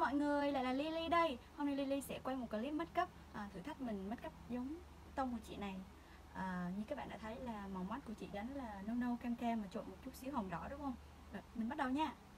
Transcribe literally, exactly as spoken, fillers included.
mọi người, lại là Lily đây. Hôm nay Lily sẽ quay một clip make up à, thử thách mình make up giống tông của chị này. à, Như các bạn đã thấy là màu mắt của chị gắn là nâu nâu cam cam mà trộn một chút xíu hồng đỏ đúng không? Rồi, mình bắt đầu nha.